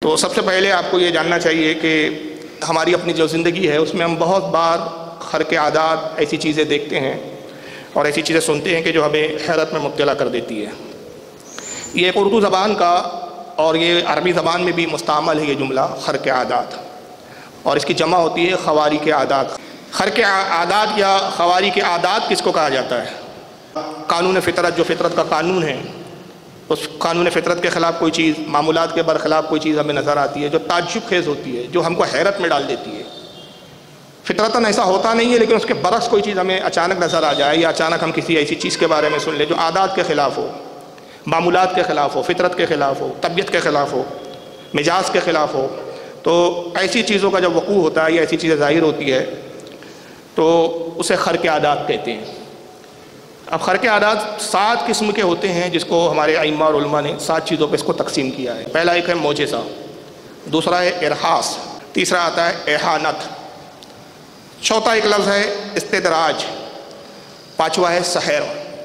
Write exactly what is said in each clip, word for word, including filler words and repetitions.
تو سب سے پہلے آپ کو یہ جاننا چاہیے کہ ہماری اپنی جو زندگی ہے اس میں ہم بہت بار خرق عادات ایسی چیزیں دیکھتے ہیں اور ایسی چیزیں سنتے ہیں کہ جو ہمیں حیرت میں مبتلا کر دیتی ہے۔ یہ ایک اردو زبان کا اور یہ عربی زبان میں بھی مستعمل ہے یہ جملہ خرق عادات، اور اس کی جمع ہوتی ہے خوارق عادات۔ خرق عادات یا خوارق عادات کس کو کہا جاتا ہے؟ قانون فطرت، جو فطرت کا قانون ہے، اس قانون فطرت کے خلاف کوئی چیز، معمولات کے برخلاف کوئی چیز ہمیں نظر آتی ہے جو تعجب خیز ہوتی ہے، جو ہم کو حیرت میں ڈال دیتی ہے۔ فطرتاً ایسا ہوتا نہیں ہے، لیکن اس کے برعکس کوئی چیز ہمیں اچانک نظر آ جائے یا اچانک ہم کسی ایسی چیز کے بارے میں سن لیں جو عادات کے خلاف ہو، معمولات کے خلاف ہو، فطرت کے خلاف ہو، طبیعت کے خلاف ہو، مزاج کے خلاف ہو، تو ایسی چیزوں کا جب وقوع ہوتا ہے یا ایسی چیزیں ظاہر ہوتی ہے تو اسے خرق عادات کہتے ہیں۔ اب خرق عادات سات قسم کے ہوتے ہیں جس کو ہمارے ائمہ اور علماء نے سات چیزوں پہ اس کو تقسیم کیا ہے۔ پہلا ایک ہے معجزہ، دوسرا ہے ارہاس، تیسرا آتا ہے احانت، چوتھا ایک لفظ ہے استدراج، پانچواں ہے سحر،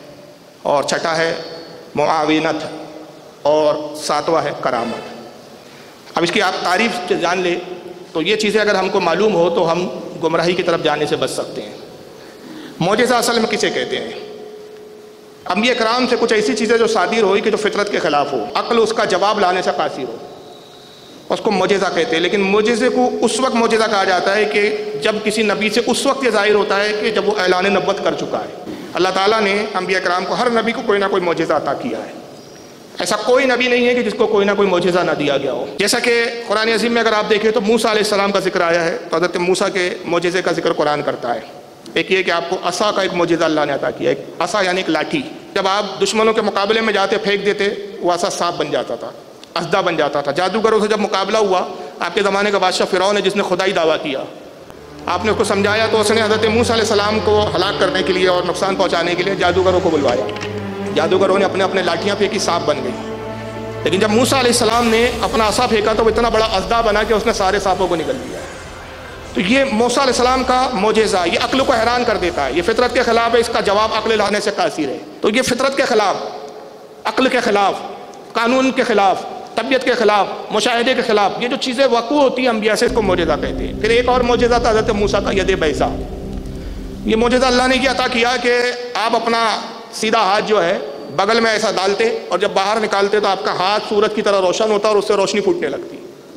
اور چھٹا ہے معاونت، اور ساتواں ہے کرامت۔ اب اس کی آپ تعریف جان لیں تو یہ چیزیں اگر ہم کو معلوم ہو تو ہم گمراہی کی طرف جانے سے بچ سکتے ہیں۔ معجزہ اصل میں کسے کہتے ہیں؟ انبیاء کرام سے کچھ ایسی چیزیں جو صادر ہوئی کہ جو فطرت کے خلاف ہو، عقل اس کا جواب لانے سے قاصر ہو، اس کو معجزہ کہتے ہیں۔ لیکن معجزے کو اس وقت معجزہ کہا جاتا ہے کہ جب کسی نبی سے اس وقت یہ ظاہر ہوتا ہے کہ جب وہ اعلان نبوت کر چکا ہے۔ اللہ تعالیٰ نے انبیاء کرام کو، ہر نبی کو کوئی نہ کوئی معجزہ عطا کیا ہے۔ ایسا کوئی نبی نہیں ہے کہ جس کو کوئی نہ کوئی معجزہ نہ دیا گیا ہو۔ جیسا کہ قرآن عظیم میں اگر آپ دیکھیں تو موسیٰ علیہ السلام کا ذکر آیا ہے، تو حضرت موسیٰ کے معجزے کا ذکر قرآن کرتا ہے۔ ایک یہ کہ آپ کو عصا کا ایک معجزہ اللہ نے عطا کیا، ایک عصا یعنی ایک لاٹھی، جب آپ دشمنوں کے مقابلے میں جاتے پھینک دیتے وہ عصا سانپ بن جاتا تھا، اسدہ بن جاتا تھا۔ جادوگروں سے جب مقابلہ ہوا، آپ کے زمانے کا بادشاہ فرعون ہے جس نے خدائی دعویٰ کیا، آپ نے اس کو سمجھایا تو اس نے حضرت موسیٰ علیہ السلام کو ہلاک کرنے کے لیے اور نقصان پہنچانے کے لیے جادوگروں کو بلوایا۔ جادوگروں نے اپنے اپنے لاٹھیاں پھینکی، سانپ بن گئی۔ لیکن جب موسیٰ علیہ السلام نے اپنا عصا پھینکا تو وہ اتنا بڑا اسدہ بنا کہ اس نے سارے سانپوں کو نگل دیا۔ تو یہ موسیٰ علیہ السلام کا معجزہ، یہ عقل کو حیران کر دیتا ہے۔ یہ فطرت کے خلاف ہے، اس کا جواب عقل لانے سے قاصر ہے۔ تو یہ فطرت کے خلاف، عقل کے خلاف، قانون کے خلاف، طبیعت کے خلاف، مشاہدے کے خلاف یہ جو چیزیں وقوع ہوتی ہیں انبیاء سے، اس کو معجزہ کہتے ہیں۔ پھر ایک اور معجزہ تھا حضرت موسیٰ کا ید بیضا۔ یہ معجزہ اللہ نے یہ عطا کیا کہ آپ اپنا سیدھا ہاتھ جو ہے بغل میں ایسا ڈالتے اور جب باہر نکالتے تو آپ کا ہاتھ سورج کی طرح روشن ہوتا اور اس سے روشنی پھوٹنے لگتی،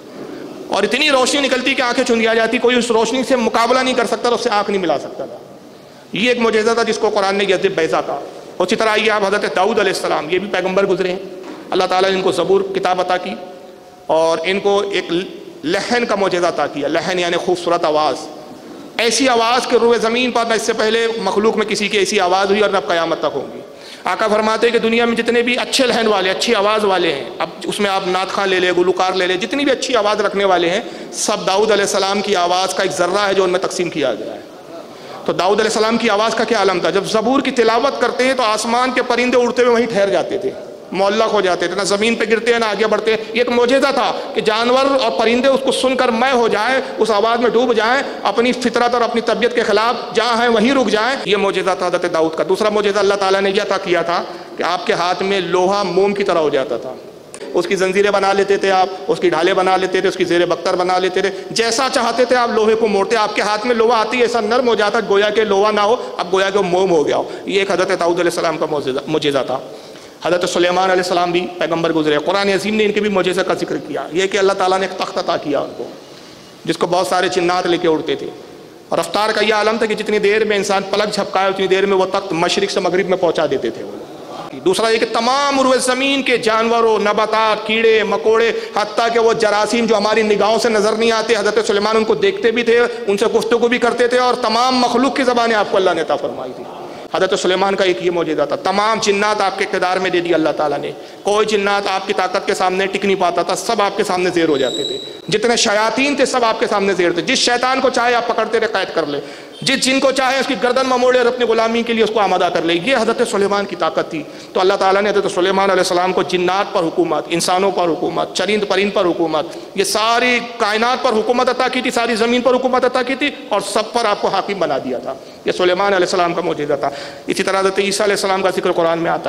اور اتنی روشنی نکلتی کہ آنکھیں چندیا جاتی، کوئی اس روشنی سے مقابلہ نہیں کر سکتا اور اس سے آنکھ نہیں ملا سکتا تھا۔ یہ ایک معجزہ تھا جس کو قرآن نے ید بیضا کہا۔ اسی طرح یہ آپ حضرت داؤد علیہ السلام، یہ بھی پیغمبر گزرے ہیں، اللہ تعالیٰ نے ان کو زبور کتاب عطا کی اور ان کو ایک لحن کا معجزہ عطا کیا۔ لحن یعنی خوبصورت آواز، ایسی آواز کہ روئے زمین پر نہ اس سے پہلے مخلوق میں کسی کی ایسی آواز ہوئی اور نہ قیامت تک ہوگی۔ آقا فرماتے ہیں کہ دنیا میں جتنے بھی اچھے لحن والے، اچھی آواز والے ہیں، اب اس میں آپ نعت خواں لے لیں، گلوکار لے لیں، جتنی بھی اچھی آواز رکھنے والے ہیں، سب داؤد علیہ السلام کی آواز کا ایک ذرہ ہے جو ان میں تقسیم کیا گیا ہے۔ تو داؤد علیہ السلام کی آواز کا کیا عالم تھا؟ جب زبور کی تلاوت کرتے ہیں تو آسمان کے پرندے اڑتے ہوئے وہیں ٹھہر جاتے تھے، معلق ہو جاتے تھے، نہ زمین پہ گرتے ہیں نہ آگے بڑھتے ہیں۔ یہ ایک معجزہ تھا کہ جانور اور پرندے اس کو سن کر میں ہو جائیں، اس آواز میں ڈوب جائیں، اپنی فطرت اور اپنی طبیعت کے خلاف جہاں ہیں وہیں رک جائیں۔ یہ معجزہ تھا حضرت داؤد کا۔ دوسرا معجزہ اللہ تعالیٰ نے یہ عطا کیا تھا کہ آپ کے ہاتھ میں لوہا موم کی طرح ہو جاتا تھا، اس کی زنجیریں بنا لیتے تھے آپ، اس کی ڈھالیں بنا لیتے تھے، اس کی زیر بختر بنا لیتے تھے، جیسا چاہتے تھے آپ لوہے کو موڑتے، آپ کے ہاتھ میں لوہا آتی ایسا نرم ہو جاتا گویا کہ لوہا نہ ہو، اب گویا کہ موم ہو گیا ہو۔ یہ ایک حضرت داؤد علیہ السلام کا معجزہ تھا۔ حضرت سلیمان علیہ السلام بھی پیغمبر گزرے، قرآن عظیم نے ان کے بھی معجزے کا ذکر کیا۔ یہ کہ اللہ تعالیٰ نے ایک تخت عطا کیا ان کو جس کو بہت سارے جنات لے کے اڑتے تھے، اور رفتار کا یہ عالم تھا کہ جتنی دیر میں انسان پلک جھپکائے اتنی دیر میں وہ تخت مشرق سے مغرب میں پہنچا دیتے تھے۔ دوسرا یہ کہ تمام روئے زمین کے جانوروں، نباتات، کیڑے مکوڑے، حتیٰ کہ وہ جراثیم جو ہماری نگاہوں سے نظر نہیں آتے، حضرت سلیمان ان کو دیکھتے بھی تھے، ان سے گفتگو بھی کرتے تھے، اور تمام مخلوق کی زبانیں آپ کو اللہ نے عطا فرمائی تھی۔ حضرت سلیمان کا ایک یہ معجزہ تھا۔ تمام جنات آپ کے اقتدار میں دے دی اللہ تعالیٰ نے، کوئی جنات آپ کی طاقت کے سامنے ٹک نہیں پاتا تھا، سب آپ کے سامنے زیر ہو جاتے تھے۔ جتنے شیاطین تھے سب آپ کے سامنے زیر تھے، جس شیطان کو چاہے آپ پکڑتے رہے قید کر لے، جس جن کو چاہے اس کی گردن میں موڑے اور اپنی غلامی کے لیے اس کو آمادہ کر لے۔ یہ حضرت سلیمان کی طاقت تھی۔ تو اللہ تعالیٰ نے حضرت سلیمان علیہ السلام کو جنات پر حکومت، انسانوں پر حکومت، چرند پرند پر حکومت، یہ ساری کائنات پر حکومت عطا کی تھی، ساری زمین پر حکومت عطا کی تھی، اور سب پر آپ کو حاکم بنا دیا تھا۔ یہ سلیمان علیہ السلام کا معجزہ تھا۔ اسی طرح حضرت عیسیٰ علیہ السلام کا ذکر قرآن میں آتا ہے۔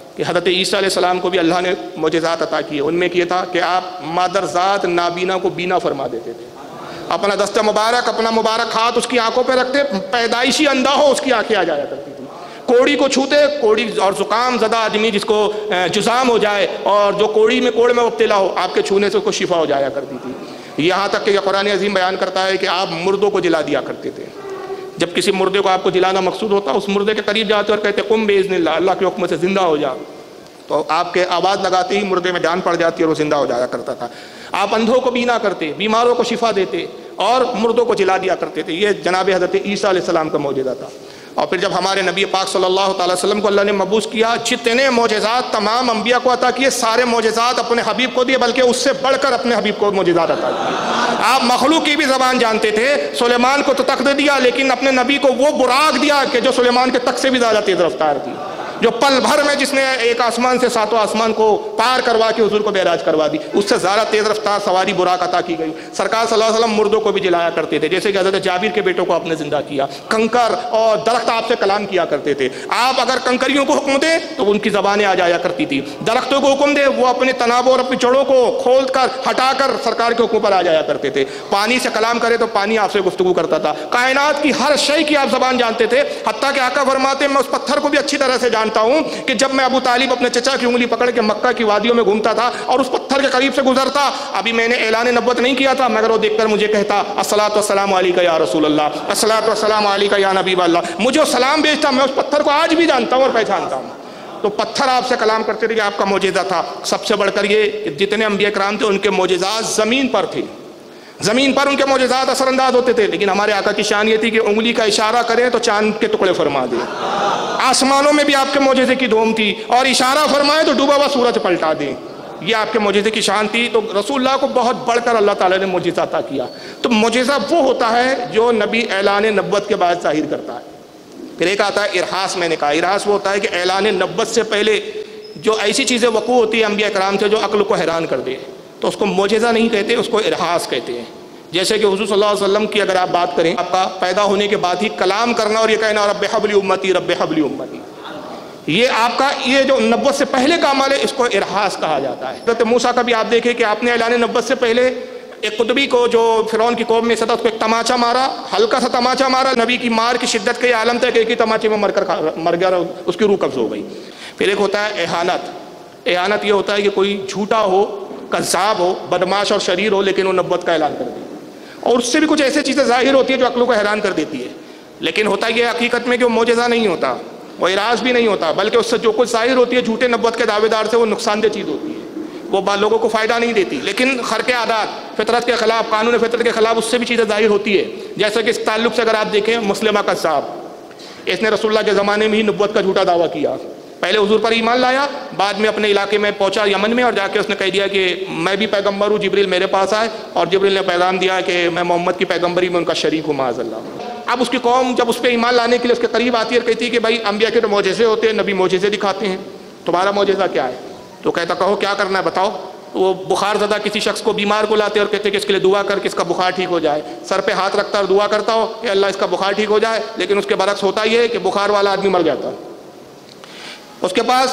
کہ حضرت عیسیٰ علیہ السلام کو بھی اللہ نے معجزات عطا کیے. ان میں یہ تھا کہ آپ مادرزاد نابینا کو بینا فرما دیتے تھے. اپنا دست مبارک اپنا مبارک ہاتھ اس کی آنکھوں پہ رکھتے, پیدائشی اندھا ہو اس کی آنکھیں آ جایا کرتی تھی. کوڑی کو چھوتے, کوڑی اور زکام زدہ آدمی جس کو جزام ہو جائے اور جو کوڑی میں کوڑ میں مبتلا ہو, آپ کے چھونے سے اس کو شفا ہو جایا کرتی تھی. یہاں تک کہ یہ قرآن عظیم بیان کرتا ہے کہ آپ مردوں کو جلا دیا کرتے تھے. جب کسی مردے کو آپ کو جلانا مقصود ہوتا, اس مردے کے قریب جاتے اور کہتے قم باذن اللہ, اللہ کے حکم سے زندہ ہو جا, تو آپ کے آواز لگاتے ہی مردے میں جان پڑ جاتی اور وہ زندہ ہو جایا کرتا تھا. آپ اندھوں کو بینا کرتے, بیماروں کو شفا دیتے اور مردوں کو جلا دیا کرتے تھے. یہ جناب حضرت عیسیٰ علیہ السلام کا معجزہ تھا. اور پھر جب ہمارے نبی پاک صلی اللہ تعالی وسلم کو اللہ نے مبعوث کیا, جتنے معجزات تمام انبیاء کو عطا کیے, سارے معجزات اپنے حبیب کو دیے, بلکہ اس سے بڑھ کر اپنے حبیب کو معجزات عطا کیے. آپ مخلوق کی بھی زبان جانتے تھے, سلیمان کو تو تخت دیا, لیکن اپنے نبی کو وہ براق دیا کہ جو سلیمان کے تخت سے بھی زیادہ تیز رفتار تھی, جو پل بھر میں جس نے ایک آسمان سے ساتوں آسمان کو پار کروا کے حضور کو معراج کروا دی, اس سے زیادہ تیز رفتار سواری براق عطا کی گئی. سرکار صلی اللہ علیہ وسلم مردوں کو بھی جلایا کرتے تھے, جیسے کہ حضرت جابر کے بیٹوں کو آپ نے زندہ کیا. کنکر اور درخت آپ سے کلام کیا کرتے تھے. آپ اگر کنکریوں کو حکم دیں تو ان کی زبانیں آ جایا کرتی تھی, درختوں کو حکم دے وہ اپنے تنابوں اور اپنی جڑوں کو کھول کر ہٹا کر سرکار کے حکم پر آ جایا کرتے تھے. پانی سے کلام کرے تو پانی آپ سے گفتگو کرتا تھا. کائنات کی ہر شے کی آپ زبان جانتے تھے, حتیٰ کہ آقا فرماتے میں اس پتھر کو بھی اچھی طرح سے جانتا ہوں کہ جب میں ابو طالب اپنے چچا کی انگلی پکڑ کے مکہ کی وادیوں میں گھومتا تھا اور اس پتھر کے قریب سے گزرتا, ابھی میں نے اعلان نبوت نہیں کیا تھا, مگر وہ دیکھ کر مجھے کہتا الصلاۃ والسلام علیکہ یا رسول اللہ, الصلاۃ والسلام علیکہ یا نبی اللہ. مجھے سلام بھیجتا, میں اس پتھر کو آج بھی جانتا ہوں اور پہچانتا ہوں. تو پتھر آپ سے کلام کرتے تھے کہ آپ کا معجزہ تھا. سب سے بڑھ کر یہ کہ جتنے انبیاء کرام تھے ان کے معجزات زمین پر تھے, زمین پر ان کے معجزات اثر انداز ہوتے تھے. لیکن ہمارے آقا کی شان یہ تھی کہ انگلی کا اشارہ کریں تو چاند کے ٹکڑے فرما دیں. آسمانوں میں بھی آپ کے معجزے کی دھوم تھی, اور اشارہ فرمائے تو ڈوبا ہوا سورج پلٹا دیں. یہ آپ کے معجزے کی شان تھی. تو رسول اللہ کو بہت بڑھ کر اللہ تعالیٰ نے معجزہ عطا کیا. تو معجزہ وہ ہوتا ہے جو نبی اعلان نبوت کے بعد ظاہر کرتا ہے. پھر ایک آتا ہے ارحاس. میں نے کہا ارحاس وہ ہوتا ہے کہ اعلان نبوت سے پہلے جو ایسی چیزیں وقوع ہوتی ہیں انبیاء کرام سے جو عقل کو حیران کر دے, تو اس کو معجزہ نہیں کہتے, اس کو ارحاس کہتے ہیں. جیسے کہ حضور صلی اللہ علیہ وسلم کی اگر آپ بات کریں, آپ کا پیدا ہونے کے بعد ہی کلام کرنا اور یہ کہنا رب حبلی امتی رب حبلی امتی, یہ آپ کا یہ جو نبوت سے پہلے کا عمل ہے, اس کو ارحاس کہا جاتا ہے. حضرت موسیٰ کا بھی آپ دیکھیں کہ آپ نے اعلان نبوت سے پہلے ایک قطبی کو جو فرعون کی قوم میں سے تھا اس کو ایک تماچا مارا, ہلکا سا تماچا مارا. نبی کی مار کی شدت کا یہ عالم تھا کہ ایک ہی تماچے میں مر کر مر گیا, اس کی روح قبض ہو گئی. پھر ایک ہوتا ہے احانت. احانت یہ ہوتا ہے کہ کوئی جھوٹا ہو, کذاب ہو, بدماش اور شریر ہو, لیکن وہ نبوت کا اعلان کر دے, اور اس سے بھی کچھ ایسی چیزیں ظاہر ہوتی ہیں جو عقلوں کو حیران کر دیتی ہے. لیکن ہوتا یہ حقیقت میں کہ وہ معجزہ نہیں ہوتا, وہ اعراض بھی نہیں ہوتا, بلکہ اس سے جو کچھ ظاہر ہوتی ہے جھوٹے نبوت کے دعوے دار سے, وہ نقصان دہ چیز ہوتی ہے, وہ لوگوں کو فائدہ نہیں دیتی. لیکن خرق عادات, فطرت کے خلاف, قانون فطرت کے خلاف, اس سے بھی چیزیں ظاہر ہوتی ہے. جیسے کہ اس تعلق سے اگر آپ دیکھیں مسلمہ قذاب, اس نے رسول اللہ کے زمانے میں ہی نبوت کا جھوٹا دعویٰ کیا. پہلے حضور پر ایمان لایا, بعد میں اپنے علاقے میں پہنچا یمن میں, اور جا کے اس نے کہہ دیا کہ میں بھی پیغمبر ہوں, جبریل میرے پاس آئے اور جبریل نے پیغام دیا کہ میں محمد کی پیغمبری میں ان کا شریک ہوں معاذ اللہ. اب اس کی قوم جب اس پہ ایمان لانے کے لیے اس کے قریب آتی ہے اور کہتی ہے کہ بھائی انبیاء کے تو معجزے ہوتے ہیں, نبی معجزے دکھاتے ہیں, تمہارا معجزہ کیا ہے؟ تو کہتا کہو کیا کرنا ہے بتاؤ. وہ بخار زدہ کسی شخص کو بیمار کو لاتے اور کہتے کہ اس کے لیے دعا کر کہ اس کا بخار ٹھیک ہو جائے. سر پہ ہاتھ رکھتا اور دعا کرتا ہو کہ اللہ اس کا بخار ٹھیک ہو جائے, لیکن اس کے برعکس ہوتا یہ ہے کہ بخار والا آدمی مر جاتا. اس کے پاس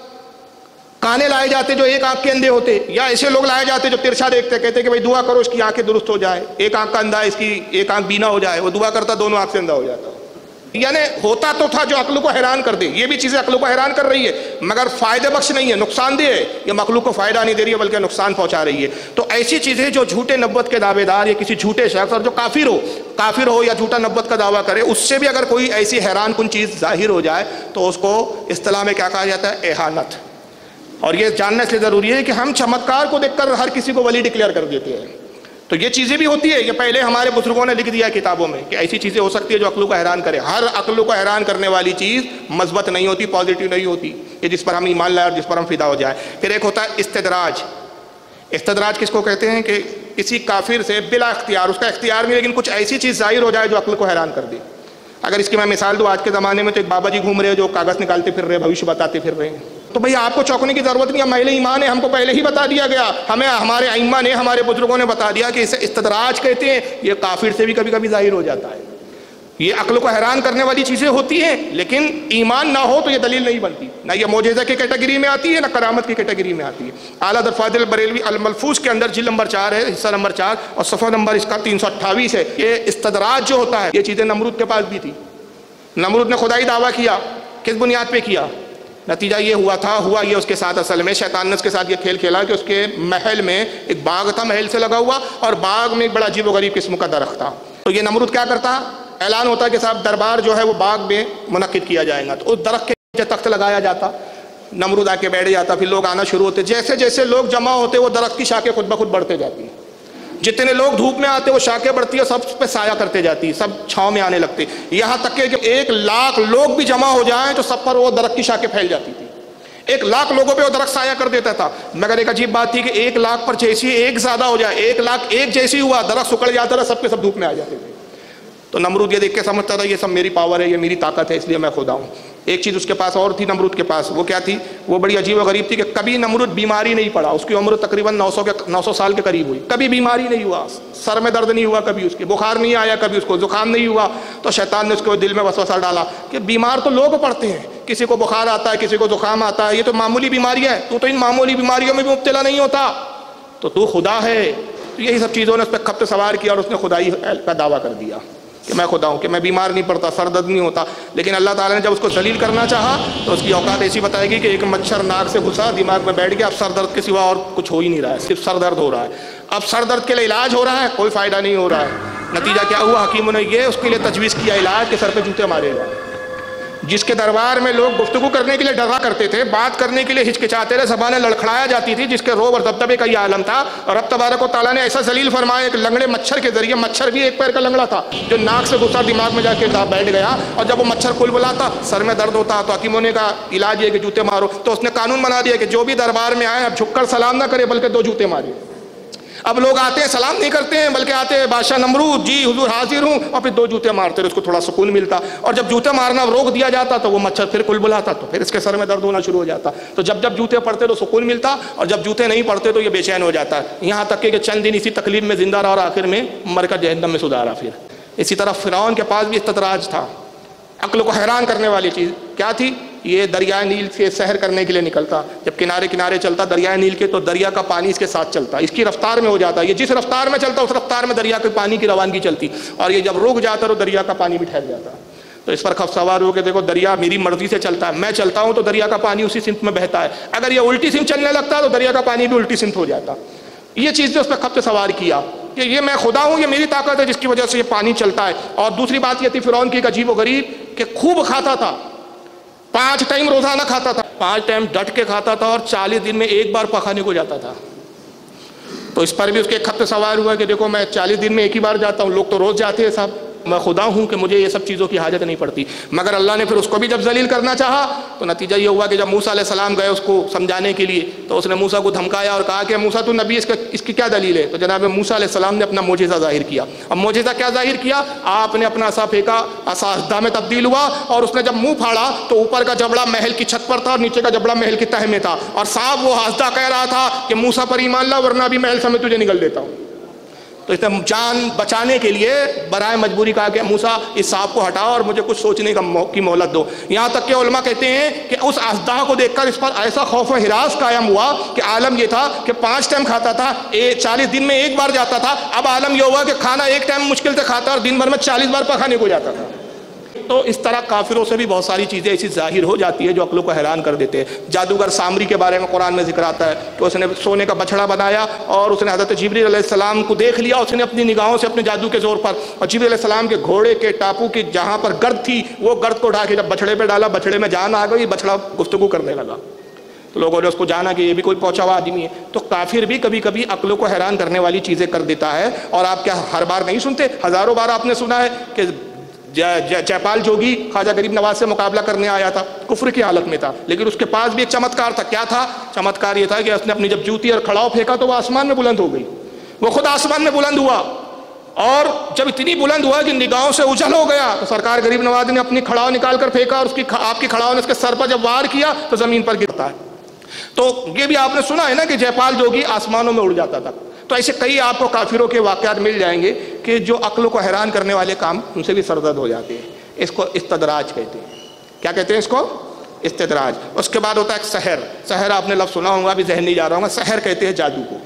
کانے لائے جاتے جو ایک آنکھ کے اندھے ہوتے, یا ایسے لوگ لائے جاتے جو ترچھا دیکھتے, کہتے کہ بھائی دعا کرو اس کی آنکھیں درست ہو جائے, ایک آنکھ کا اندھا اس کی ایک آنکھ بینا ہو جائے. وہ دعا کرتا دونوں آنکھ سے اندھا ہو جاتا. یعنی ہوتا تو تھا جو عقل کو حیران کر دے. یہ بھی چیزیں عقل کو حیران کر رہی ہے, مگر فائدہ بخش نہیں ہے, نقصان دہ ہے. یہ مخلوق کو فائدہ نہیں دے رہی ہے بلکہ نقصان پہنچا رہی ہے. تو ایسی چیزیں جو جھوٹے نبوت کے دعوے دار یا کسی جھوٹے شخص, اور جو کافر ہو کافر ہو یا جھوٹا نبوت کا دعویٰ کرے, اس سے بھی اگر کوئی ایسی حیران کن چیز ظاہر ہو جائے تو اس کو اصطلاح میں کیا کہا جاتا ہے؟ احانت. اور یہ جاننا اس لیے ضروری ہے کہ ہم چمتکار کو دیکھ کر ہر کسی کو ولی ڈکلیئر کر دیتے ہیں. تو یہ چیزیں بھی ہوتی ہے, یہ پہلے ہمارے بزرگوں نے لکھ دیا کتابوں میں کہ ایسی چیزیں ہو سکتی ہے جو عقلوں کو حیران کرے. ہر عقلوں کو حیران کرنے والی چیز مثبت نہیں ہوتی, پازیٹیو نہیں ہوتی, کہ جس پر ہم ایمان لائے اور جس پر ہم فدا ہو جائے. پھر ایک ہوتا ہے استدراج. استدراج کس کو کہتے ہیں؟ کہ کسی کافر سے بلا اختیار, اس کا اختیار نہیں لیکن کچھ ایسی چیز ظاہر ہو جائے جو عقل کو حیران کر دے. اگر اس کی میں مثال دوں, آج کے زمانے میں تو ایک بابا جی گھوم رہے ہیں جو کاغذ نکالتے پھر رہے, بھوشیہ بتاتے پھر رہے ہیں. تو بھئی آپ کو چوکنے کی ضرورت نہیں ہے, مہل ایمان ہے, ہم کو پہلے ہی بتا دیا گیا, ہمیں ہمارے ائمہ نے, ہمارے بزرگوں نے بتا دیا کہ اسے استدراج کہتے ہیں. یہ کافر سے بھی کبھی کبھی ظاہر ہو جاتا ہے. یہ عقل کو حیران کرنے والی چیزیں ہوتی ہیں، لیکن ایمان نہ ہو تو یہ دلیل نہیں بنتی، نہ یہ معجزہ کی کیٹیگری میں آتی ہے، نہ کرامت کی کیٹیگری میں آتی ہے۔ اعلیٰ حضرت فاضل بریلوی الملفوظ کے اندر جلد نمبر چار ہے، حصہ نمبر چار، اور صفحہ نمبر اس کا تین سو اٹھائیس ہے۔ یہ استدراج جو ہوتا ہے، یہ چیزیں نمرود کے پاس بھی تھی۔ نمرود نے خدائی دعویٰ کیا، کس بنیاد پہ کیا؟ نتیجہ یہ ہوا تھا، ہوا یہ اس کے ساتھ اصل میں شیطان نے اس کے ساتھ یہ کھیل کھیلا کہ اس کے محل میں ایک باغ تھا، محل سے لگا ہوا، اور باغ میں ایک بڑا عجیب و غریب قسم کا درخت تھا۔ تو یہ نمرود کیا کرتا؟ اعلان ہوتا کہ صاحب دربار جو ہے وہ باغ میں منعقد کیا جائے گا، تو اس درخت کے نیچے تخت لگایا جاتا، نمرود آ کے بیٹھ جاتا، پھر لوگ آنا شروع ہوتے، جیسے جیسے لوگ جمع ہوتے وہ درخت کی شاخیں خود بخود بڑھتے جاتی، جتنے لوگ دھوپ میں آتے وہ شاخیں بڑھتی ہے، سب پہ سایہ کرتے جاتی، سب چھاؤں میں آنے لگتے، یہاں تک کہ ایک لاکھ لوگ بھی جمع ہو جائیں تو سب پر وہ درخت کی شاخیں پھیل جاتی تھی، ایک لاکھ لوگوں پہ وہ درخت سایہ کر دیتا تھا۔ مگر ایک عجیب بات تھی کہ ایک لاکھ پر جیسی ایک زیادہ ہو جائے، ایک لاکھ ایک جیسی ہوا، درخت سکڑ جاتا تھا، سب کے سب دھوپ میں آ جاتے تھے۔ تو نمرود یہ دیکھ کے سمجھتا تھا یہ سب میری پاور ہے، یہ میری طاقت ہے، اس لیے میں خدا ہوں۔ ایک چیز اس کے پاس اور تھی نمرود کے پاس، وہ کیا تھی؟ وہ بڑی عجیب و غریب تھی کہ کبھی نمرود بیماری نہیں پڑا، اس کی عمر تقریباً نو سو کے نو سو سال کے قریب ہوئی، کبھی بیماری نہیں ہوا، سر میں درد نہیں ہوا، کبھی اس کے بخار نہیں آیا، کبھی اس کو زکام نہیں ہوا۔ تو شیطان نے اس کے دل میں وسوسہ ڈالا کہ بیمار تو لوگ پڑتے ہیں، کسی کو بخار آتا ہے، کسی کو زکام آتا ہے، یہ تو معمولی بیماری ہے، تو تو ان معمولی بیماریوں میں بھی مبتلا نہیں ہوتا، تو تو خدا ہے۔ تو یہی سب چیزوں نے اس پہ خپت سوار کیا اور اس نے خدائی کا دعویٰ کر دیا کہ میں خدا ہوں، کہ میں بیمار نہیں پڑتا، سر درد نہیں ہوتا۔ لیکن اللہ تعالیٰ نے جب اس کو ذلیل کرنا چاہا تو اس کی اوقات ایسی بتائے گی کہ ایک مچھر ناک سے گھسا، دماغ میں بیٹھ گیا، اب سر درد کے سوا اور کچھ ہو ہی نہیں رہا ہے، صرف سر درد ہو رہا ہے۔ اب سر درد کے لیے علاج ہو رہا ہے، کوئی فائدہ نہیں ہو رہا ہے۔ نتیجہ کیا ہوا؟ حکیموں نے یہ اس کے لیے تجویز کیا علاج کہ سر پہ جوتے مارے گا۔ جس کے دربار میں لوگ گفتگو کرنے کے لیے ڈرا کرتے تھے، بات کرنے کے لیے ہچکچاتے تھے، زبانیں لڑکھڑایا جاتی تھی، جس کے روب اور دبدبے کا یہ عالم تھا، اور رب تبارک و تعالیٰ نے ایسا ذلیل فرمایا ایک لنگڑے مچھر کے ذریعے، مچھر بھی ایک پیر کا لنگڑا تھا جو ناک سے گھسا دماغ میں جا کے بیٹھ گیا، اور جب وہ مچھر کل بلاتا سر میں درد ہوتا، تو حکیموں نے کہا علاج یہ کہ جوتے مارو۔ تو اس نے قانون بنا دیا کہ جو بھی دربار میں آئے اب جھک کر سلام نہ کرے بلکہ دو جوتے مارے۔ اب لوگ آتے ہیں سلام نہیں کرتے ہیں بلکہ آتے ہیں بادشاہ نمرود جی حضور حاضر ہوں، اور پھر دو جوتے مارتے اس کو تھوڑا سکون ملتا، اور جب جوتے مارنا روک دیا جاتا تو وہ مچھر پھر کل بلاتا، تو پھر اس کے سر میں درد ہونا شروع ہو جاتا۔ تو جب جب جوتے پڑتے تو سکون ملتا، اور جب جوتے نہیں پڑتے تو یہ بے چین ہو جاتا، یہاں تک کہ چند دن اسی تکلیف میں زندہ رہا اور آخر میں مر کر جہنم میں سدھارا۔ پھر اسی طرح فرعون کے پاس بھی استدراج تھا، عقل کو حیران کرنے والی چیز کیا تھی؟ یہ دریائے نیل سے سحر کرنے کے لیے نکلتا، جب کنارے کنارے چلتا دریائے نیل کے تو دریا کا پانی اس کے ساتھ چلتا، اس کی رفتار میں ہو جاتا، یہ جس رفتار میں چلتا اس رفتار میں دریا کے پانی کی روانگی چلتی، اور یہ جب رک جاتا تو دریا کا پانی بھی ٹھہر جاتا۔ تو اس پر خف سوار ہو کہ دیکھو دریا میری مرضی سے چلتا ہے، میں چلتا ہوں تو دریا کا پانی اسی سمت میں بہتا ہے، اگر یہ الٹی سمت چلنے لگتا تو دریا کا پانی بھی الٹی سمت ہو جاتا۔ یہ چیز نے اس پہ خف سوار کیا کہ یہ میں خدا ہوں، یہ میری طاقت ہے جس کی وجہ سے یہ پانی چلتا ہے۔ اور دوسری بات یہ تھی فرعون کی ایک عجیب و غریب کہ خوب کھاتا تھا، پانچ ٹائم روزانہ کھاتا تھا، پانچ ٹائم ڈٹ کے کھاتا تھا، اور چالیس دن میں ایک بار پکانے کو جاتا تھا۔ تو اس پر بھی اس کے خط سوار ہوا کہ دیکھو میں چالیس دن میں ایک ہی بار جاتا ہوں، لوگ تو روز جاتے ہیں صاحب، میں خدا ہوں کہ مجھے یہ سب چیزوں کی حاجت نہیں پڑتی۔ مگر اللہ نے پھر اس کو بھی جب ذلیل کرنا چاہا تو نتیجہ یہ ہوا کہ جب موسیٰ علیہ السلام گئے اس کو سمجھانے کے لیے تو اس نے موسیٰ کو دھمکایا اور کہا کہ موسیٰ تو نبی، اس کا اس کی کیا دلیل ہے؟ تو جناب موسیٰ علیہ السلام نے اپنا معجزہ ظاہر کیا۔ اب معجزہ کیا ظاہر کیا؟ آپ نے اپنا عصا پھینکا، عصا اسدہ میں تبدیل ہوا، اور اس نے جب منہ پھاڑا تو اوپر کا جبڑا محل کی چھت پر تھا اور نیچے کا جبڑا محل کی تہہ میں تھا، اور صاحب وہ اسدہ کہہ رہا تھا کہ موسیٰ پر ایمان لا ورنہ بھی محل سمیت تجھے نگل دیتا ہوں۔ تو اس نے جان بچانے کے لیے برائے مجبوری کہا کہ موسیٰ اس سانپ کو ہٹاؤ اور مجھے کچھ سوچنے کی مہلت دو۔ یہاں تک کہ علماء کہتے ہیں کہ اس اسدہ کو دیکھ کر اس پر ایسا خوف و ہراس قائم ہوا کہ عالم یہ تھا کہ پانچ ٹائم کھاتا تھا، چالیس دن میں ایک بار جاتا تھا، اب عالم یہ ہوا کہ کھانا ایک ٹائم مشکل سے کھاتا اور دن بھر میں چالیس بار پکانے کو جاتا تھا۔ تو اس طرح کافروں سے بھی بہت ساری چیزیں ایسی ظاہر ہو جاتی ہے جو عقلوں کو حیران کر دیتے ہیں۔ جادوگر سامری کے بارے میں قرآن میں ذکر آتا ہے کہ اس نے سونے کا بچڑا بنایا اور اس نے حضرت جبریل علیہ السلام کو دیکھ لیا، اس نے اپنی نگاہوں سے اپنے جادو کے زور پر، اور جبریل علیہ السلام کے گھوڑے کے ٹاپو کی جہاں پر گرد تھی وہ گرد کو اٹھا کے جب بچڑے پہ ڈالا، بچڑے میں جان آ گئی، بچڑا گفتگو کرنے لگا، تو لوگوں نے اس کو جانا کہ یہ بھی کوئی پہنچا ہوا آدمی ہے۔ تو کافر بھی کبھی کبھی عقلوں کو حیران کرنے والی چیزیں کر دیتا ہے، اور آپ کیا ہر بار نہیں سنتے؟ ہزاروں بار آپ نے سنا ہے کہ جے پال جوگی خواجہ غریب نواز سے مقابلہ کرنے آیا تھا، کفر کی حالت میں تھا، لیکن اس کے پاس بھی ایک چمتکار تھا۔ کیا تھا چمتکار؟ یہ تھا کہ اس نے اپنی جب جوتی اور کھڑاؤ پھینکا تو وہ آسمان میں بلند ہو گئی، وہ خود آسمان میں بلند ہوا، اور جب اتنی بلند ہوا کہ نگاہوں سے اجل ہو گیا تو سرکار غریب نواز نے اپنی کھڑاؤ نکال کر پھینکا، اور اس کی آپ کی کھڑاؤ نے اس کے سر پر جب وار کیا تو زمین پر گرتا ہے۔ تو یہ بھی آپ نے سنا ہے نا کہ جے پال جوگی آسمانوں میں اڑ جاتا تھا۔ تو ایسے کئی آپ کو کافروں کے واقعات مل جائیں گے کہ کہ جو عقل کو حیران کرنے والے کام ان سے بھی سرزد ہو جاتے ہیں. اس کو استدراج کہتے ہیں. کیا کہتے ہیں اس کو؟ استدراج. اس کے بعد ہوتا ہے سحر. سحر آپ نے لفظ سنا ہوگا، ابھی ذہن نہیں جا رہا ہوگا. سحر کہتے ہیں جادو کو.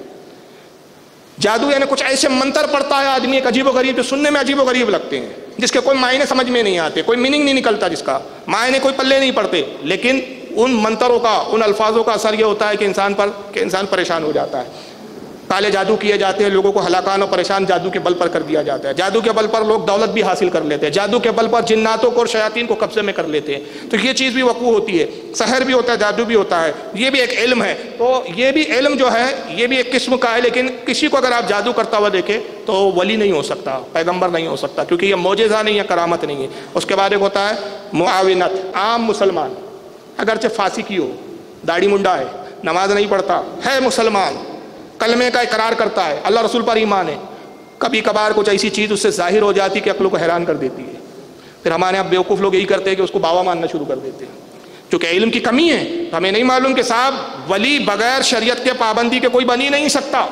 جادو یعنی کچھ ایسے منتر پڑتا ہے آدمی ایک عجیب و غریب جو سننے میں عجیب و غریب لگتے ہیں، جس کے کوئی معنی سمجھ میں نہیں آتے، کوئی میننگ نہیں نکلتا، جس کا معنی کوئی پلے نہیں پڑتے، لیکن ان منتروں کا، ان الفاظوں کا اثر یہ ہوتا ہے کہ انسان پر کہ انسان پریشان ہو جاتا ہے. کالے جادو کیے جاتے ہیں، لوگوں کو ہلاکان اور پریشان جادو کے بل پر کر دیا جاتا ہے. جادو کے بل پر لوگ دولت بھی حاصل کر لیتے ہیں، جادو کے بل پر جناتوں کو اور شیاطین کو قبضے میں کر لیتے ہیں. تو یہ چیز بھی وقوع ہوتی ہے. سحر بھی ہوتا ہے، جادو بھی ہوتا ہے. یہ بھی ایک علم ہے. تو یہ بھی علم جو ہے یہ بھی ایک قسم کا ہے، لیکن کسی کو اگر آپ جادو کرتا ہوا دیکھیں تو ولی نہیں ہو سکتا، پیغمبر نہیں ہو سکتا، کیونکہ یہ معجزہ نہیں ہے، کرامت نہیں ہے. اس کے بعد ایک ہوتا ہے معاونت. عام مسلمان اگرچہ فاسقی ہو، داڑھی منڈا ہے، نماز نہیں پڑھتا ہے، مسلمان کلمے کا اقرار کرتا ہے، اللہ رسول پر ایمان ہے، کبھی کبھار کچھ ایسی چیز اس سے ظاہر ہو جاتی کہ عقلوں کو حیران کر دیتی ہے. پھر ہمارے یہاں بیوقوف لوگ یہی کرتے ہیں کہ اس کو بابا ماننا شروع کر دیتے ہیں. چونکہ علم کی کمی ہے تو ہمیں نہیں معلوم کہ صاحب ولی بغیر شریعت کے پابندی کے کوئی بن ہی نہیں سکتا.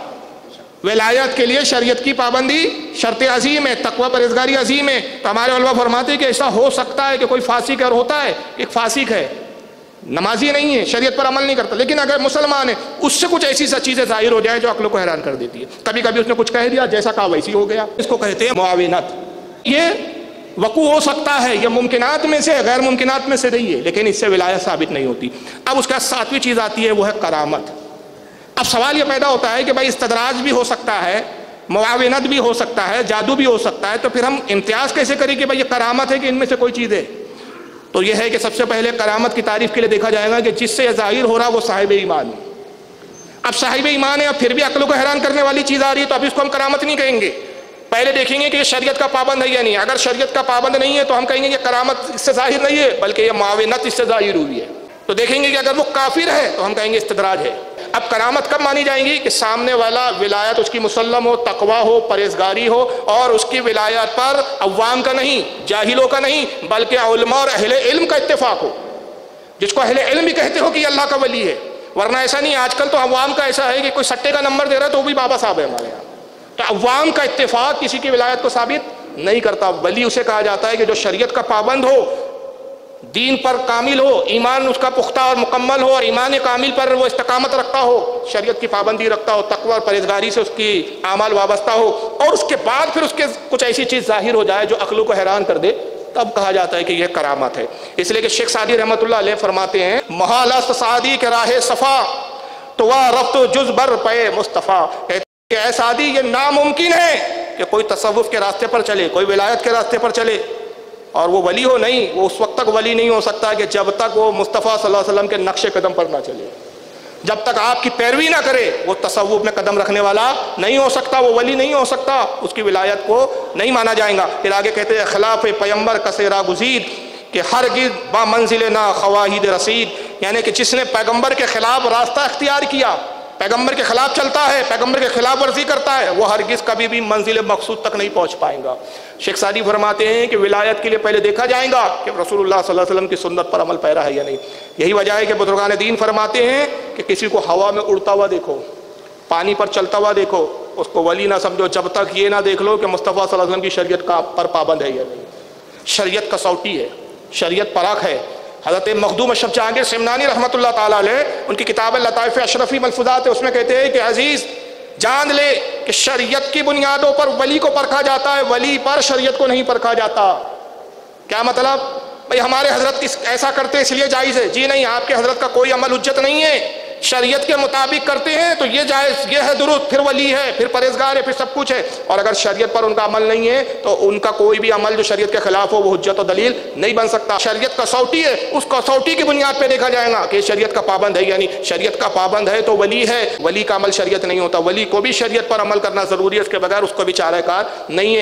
ولایت کے لیے شریعت کی پابندی شرط عظیم ہے، تقوی پرہیزگاری عظیم ہے. تو ہمارے علماء فرماتے ہیں کہ ایسا ہو سکتا ہے کہ کوئی فاسق اور ہوتا ہے ایک فاسق ہے، نمازی نہیں ہے، شریعت پر عمل نہیں کرتا، لیکن اگر مسلمان ہے اس سے کچھ ایسی سا چیزیں ظاہر ہو جائیں جو عقلوں کو حیران کر دیتی ہے. کبھی کبھی اس نے کچھ کہہ دیا، جیسا کہا ویسی ہو گیا. اس کو کہتے ہیں معاونت. یہ وقوع ہو سکتا ہے، یہ ممکنات میں سے، غیر ممکنات میں سے نہیں ہے، لیکن اس سے ولایت ثابت نہیں ہوتی. اب اس کا ساتویں چیز آتی ہے، وہ ہے کرامت. اب سوال یہ پیدا ہوتا ہے کہ بھائی استدراج بھی ہو سکتا ہے، معاونت بھی ہو سکتا ہے، جادو بھی ہو سکتا ہے، تو پھر ہم امتیاز کیسے کریں کہ بھائی یہ کرامت ہے کہ ان میں سے کوئی چیز ہے؟ تو یہ ہے کہ سب سے پہلے کرامت کی تعریف کے لیے دیکھا جائے گا کہ جس سے یہ ظاہر ہو رہا وہ صاحب ایمان ہے. اب صاحب ایمان ہے، اب پھر بھی عقلوں کو حیران کرنے والی چیز آ رہی ہے، تو اب اس کو ہم کرامت نہیں کہیں گے. پہلے دیکھیں گے کہ یہ شریعت کا پابند ہے یا نہیں. اگر شریعت کا پابند نہیں ہے تو ہم کہیں گے یہ کرامت اس سے ظاہر نہیں ہے بلکہ یہ معاونت اس سے ظاہر ہوئی ہے. تو دیکھیں گے کہ اگر وہ کافر ہے تو ہم کہیں گے استدراج ہے. اب کرامت کب مانی جائیں گی؟ کہ سامنے والا ولایت اس کی مسلم ہو، تقوی ہو، پرہیزگاری ہو، اور اس کی ولایت پر عوام کا نہیں، جاہلوں کا نہیں، بلکہ علماء اور اہل علم کا اتفاق ہو، جس کو اہل علم بھی کہتے ہو کہ یہ اللہ کا ولی ہے. ورنہ ایسا نہیں، آج کل تو عوام کا ایسا ہے کہ کوئی سٹے کا نمبر دے رہا ہے تو وہ بھی بابا صاحب ہے ہمارے یہاں. تو عوام کا اتفاق کسی کی ولایت کو ثابت نہیں کرتا. ولی اسے کہا جاتا ہے کہ جو شریعت کا پابند ہو، دین پر کامل ہو، ایمان اس کا پختہ اور مکمل ہو، اور ایمان کامل پر وہ استقامت رکھتا ہو، شریعت کی پابندی رکھتا ہو، تقوی اور پرہیزگاری سے اس کی اعمال وابستہ ہو، اور اس کے بعد پھر اس کے کچھ ایسی چیز ظاہر ہو جائے جو عقلوں کو حیران کر دے، تب کہا جاتا ہے کہ یہ کرامت ہے. اس لیے کہ شیخ سعدی رحمۃ اللہ علیہ فرماتے ہیں، محال است سعدی کے راہ صفا تو وہ رفت جز بر پے مصطفیٰ. کہتے ہیں کہ اے سعدی یہ ناممکن ہے کہ کوئی تصوف کے راستے پر چلے، کوئی ولایت کے راستے پر چلے اور وہ ولی ہو. نہیں، وہ اس وقت تک ولی نہیں ہو سکتا کہ جب تک وہ مصطفیٰ صلی اللہ علیہ وسلم کے نقش قدم پر نہ چلے. جب تک آپ کی پیروی نہ کرے وہ تصوف میں قدم رکھنے والا نہیں ہو سکتا، وہ ولی نہیں ہو سکتا، اس کی ولایت کو نہیں مانا جائے گا. پھر آگے کہتے ہیں خلاف پیمبر کسیرا گزید کہ ہرگز با منزل نہ خواہید رسید. یعنی کہ جس نے پیغمبر کے خلاف راستہ اختیار کیا، پیغمبر کے خلاف چلتا ہے، پیغمبر کے خلاف ورزی کرتا ہے، وہ ہرگز کبھی بھی منزل مقصود تک نہیں پہنچ پائیں گا. شیخ سعدی فرماتے ہیں کہ ولایت کے لیے پہلے دیکھا جائے گا کہ رسول اللہ صلی اللہ علیہ وسلم کی سنت پر عمل پیرا ہے یا نہیں. یہی وجہ ہے کہ بزرگان دین فرماتے ہیں کہ کسی کو ہوا میں اڑتا ہوا دیکھو، پانی پر چلتا ہوا دیکھو، اس کو ولی نہ سمجھو جب تک یہ نہ دیکھ لو کہ مصطفیٰ صلی اللہ علیہ وسلم کی شریعت کا پر پابند ہے یا نہیں. شریعت کسوٹی ہے، شریعت پراکھ ہے. حضرت مخدوم اشرف جہانگیر سمنانی رحمۃ اللہ تعالیٰ علیہ، ان کی کتاب لطائف اشرفی ملفوظات ہے، اس میں کہتے ہیں کہ عزیز جان لے کہ شریعت کی بنیادوں پر ولی کو پرکھا جاتا ہے، ولی پر شریعت کو نہیں پرکھا جاتا. کیا مطلب؟ بھئی ہمارے حضرت ایسا کرتے اس لیے جائز ہے. جی نہیں، آپ کے حضرت کا کوئی عمل حجت نہیں ہے، شریعت کے مطابق کرتے ہیں تو یہ جائز، یہ ہے درست، پھر ولی ہے، پھر پرہیزگار ہے، پھر سب کچھ ہے. اور اگر شریعت پر ان کا عمل نہیں ہے تو ان کا کوئی بھی عمل جو شریعت کے خلاف ہو وہ حجت و دلیل نہیں بن سکتا. شریعت کسوٹی ہے، اس کسوٹی کی بنیاد پہ دیکھا جائے گا کہ شریعت کا پابند ہے، یعنی شریعت کا پابند ہے تو ولی ہے. ولی کا عمل شریعت نہیں ہوتا، ولی کو بھی شریعت پر عمل کرنا ضروری ہے، اس کے بغیر اس کو بھی چارہ کار نہیں ہے.